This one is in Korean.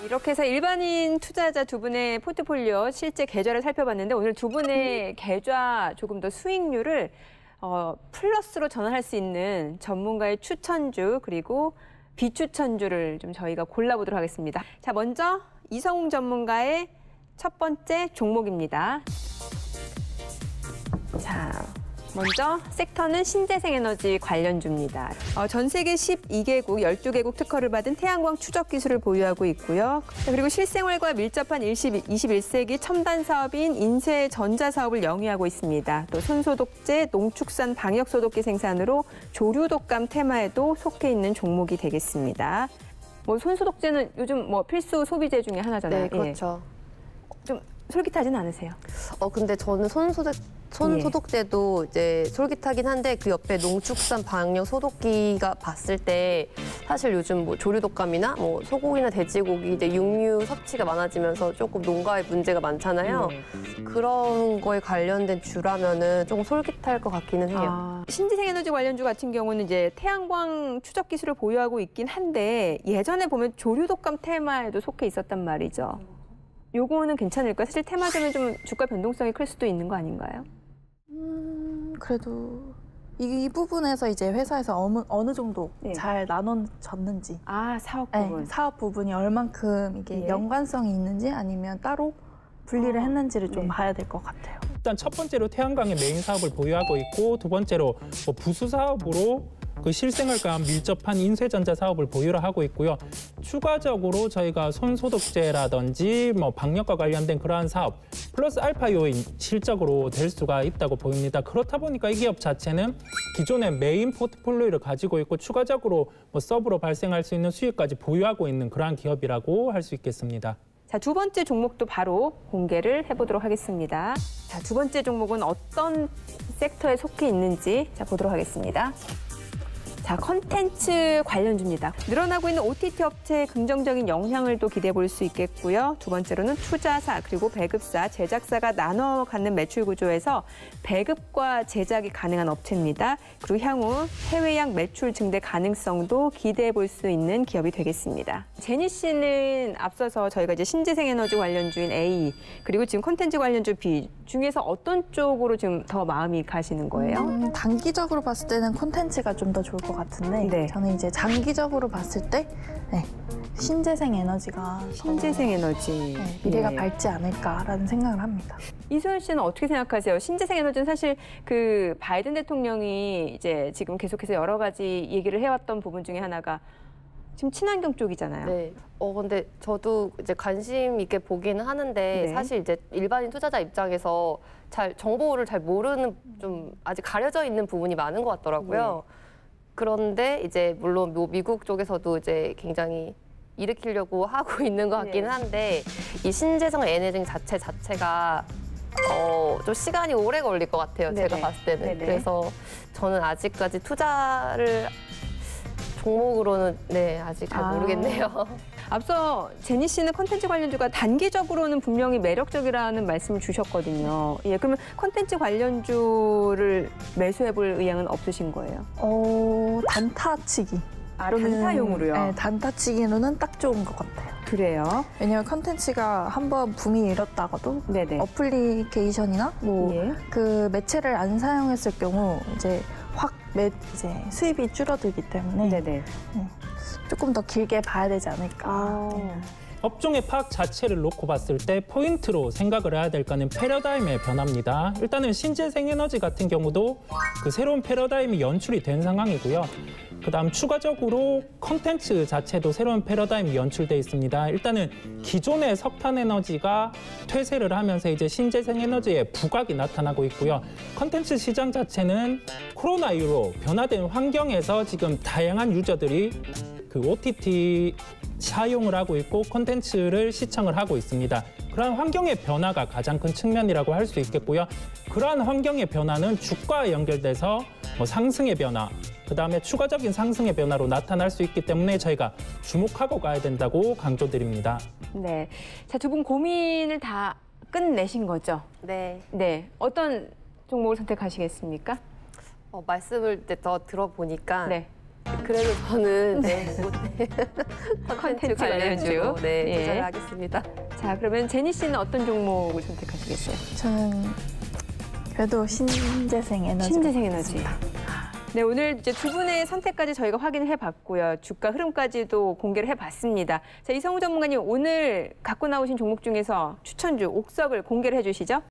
이렇게 해서 일반인 투자자 두 분의 포트폴리오 실제 계좌를 살펴봤는데 오늘 두 분의 계좌 조금 더 수익률을 플러스로 전환할 수 있는 전문가의 추천주 그리고 비추천주를 좀 저희가 골라보도록 하겠습니다. 자, 먼저 이성웅 전문가의 첫 번째 종목입니다. 자, 먼저 섹터는 신재생에너지 관련주입니다. 전 세계 12개국, 12개국 특허를 받은 태양광 추적 기술을 보유하고 있고요. 그리고 실생활과 밀접한 21세기 첨단 사업인 인쇄 전자사업을 영위하고 있습니다. 또 손소독제, 농축산 방역소독기 생산으로 조류독감 테마에도 속해 있는 종목이 되겠습니다. 손소독제는 요즘 필수 소비재 중에 하나잖아요. 네, 그렇죠. 좀 솔깃하진 않으세요? 근데 저는 손소독제도 이제 솔깃하긴 한데 그 옆에 농축산 방역 소독기가 봤을 때 사실 요즘 조류독감이나 소고기나 돼지고기 이제 육류 섭취가 많아지면서 조금 농가에 문제가 많잖아요. 그런 거에 관련된 주라면은 조금 솔깃할 것 같기는 해요. 신재생에너지 관련주 같은 경우는 이제 태양광 추적 기술을 보유하고 있긴 한데 예전에 보면 조류독감 테마에도 속해 있었단 말이죠. 요거는 괜찮을까요? 사실 테마주면 좀 주가 변동성이 클 수도 있는 거 아닌가요? 그래도 이 부분에서 이제 회사에서 어느 정도 잘 나눠졌는지. 사업 부분. 네, 사업 부분이 얼만큼 이게 연관성이 있는지 아니면 따로 분리를 했는지를 좀 봐야 될 것 같아요. 일단 첫 번째로 태양광의 메인 사업을 보유하고 있고 두 번째로 부수 사업으로 그 실생활과 밀접한 인쇄전자 사업을 보유를 하고 있고요. 추가적으로 저희가 손소독제라든지 방역과 관련된 그러한 사업 플러스 알파 요인 실적으로 될 수가 있다고 보입니다. 그렇다 보니까 이 기업 자체는 기존의 메인 포트폴리오를 가지고 있고 추가적으로 서브로 발생할 수 있는 수익까지 보유하고 있는 그러한 기업이라고 할 수 있겠습니다. 자, 두 번째 종목도 바로 공개를 해보도록 하겠습니다. 자, 두 번째 종목은 어떤 섹터에 속해 있는지 보도록 하겠습니다. 자, 컨텐츠 관련주입니다. 늘어나고 있는 OTT 업체의 긍정적인 영향을 또 기대해 볼 수 있겠고요. 두 번째로는 투자사 그리고 배급사, 제작사가 나눠 갖는 매출 구조에서 배급과 제작이 가능한 업체입니다. 그리고 향후 해외양 매출 증대 가능성도 기대해 볼 수 있는 기업이 되겠습니다. 제니 씨는 앞서서 저희가 이제 신재생에너지 관련주인 A 그리고 지금 컨텐츠 관련주 B 중에서 어떤 쪽으로 지금 더 마음이 가시는 거예요? 단기적으로 봤을 때는 콘텐츠가 좀 더 좋을 것 같은데 저는 이제 장기적으로 봤을 때 신재생에너지가 신재생에너지 미래가 밝지 않을까라는 생각을 합니다. 이소연 씨는 어떻게 생각하세요? 신재생에너지는 사실 그 바이든 대통령이 이제 지금 계속해서 여러 가지 얘기를 해왔던 부분 중에 하나가 지금 친환경 쪽이잖아요. 네. 근데 저도 이제 관심 있게 보기는 하는데 사실 이제 일반인 투자자 입장에서 정보를 잘 모르는 좀 아직 가려져 있는 부분이 많은 것 같더라고요. 그런데 이제 물론 미국 쪽에서도 이제 굉장히 일으키려고 하고 있는 것 같기는 한데 이 신재생 에너지 자체가 좀 시간이 오래 걸릴 것 같아요. 제가 봤을 때는. 그래서 저는 아직까지 투자를 종목으로는 아직 잘 모르겠네요. 앞서 제니 씨는 콘텐츠 관련주가 단기적으로는 분명히 매력적이라는 말씀을 주셨거든요. 그러면 콘텐츠 관련주를 매수해볼 의향은 없으신 거예요? 단타치기. 단타용으로요? 네, 단타치기로는 딱 좋은 것 같아요. 그래요? 왜냐면 컨텐츠가 한번 붐이 일었다가도 어플리케이션이나 그 매체를 안 사용했을 경우 이제 확 수입이 줄어들기 때문에 조금 더 길게 봐야 되지 않을까. 업종의 파악 자체를 놓고 봤을 때 포인트로 생각을 해야 될 거는 패러다임의 변화입니다. 일단은 신재생에너지 같은 경우도 그 새로운 패러다임이 연출이 된 상황이고요. 그다음 추가적으로 컨텐츠 자체도 새로운 패러다임이 연출돼 있습니다. 일단은 기존의 석탄에너지가 퇴세를 하면서 이제 신재생에너지의 부각이 나타나고 있고요. 컨텐츠 시장 자체는 코로나 이후로 변화된 환경에서 지금 다양한 유저들이 그 OTT 사용을 하고 있고 콘텐츠를 시청을 하고 있습니다. 그러한 환경의 변화가 가장 큰 측면이라고 할 수 있겠고요. 그러한 환경의 변화는 주가와 연결돼서 상승의 변화, 그다음에 추가적인 상승의 변화로 나타날 수 있기 때문에 저희가 주목하고 가야 된다고 강조드립니다. 네, 자, 두 분 고민을 다 끝내신 거죠? 네. 네, 어떤 종목을 선택하시겠습니까? 말씀을 더 들어보니까 그래도 저는 컨텐츠 관련주 예. 투자를 하겠습니다. 자, 그러면 제니 씨는 어떤 종목을 선택하시겠어요? 저는 그래도 신재생 에너지. 신재생 에너지. 네, 오늘 이제 두 분의 선택까지 저희가 확인을 해봤고요. 주가 흐름까지도 공개를 해봤습니다. 자, 이성우 전문가님 오늘 갖고 나오신 종목 중에서 추천주 옥석을 공개를 해주시죠.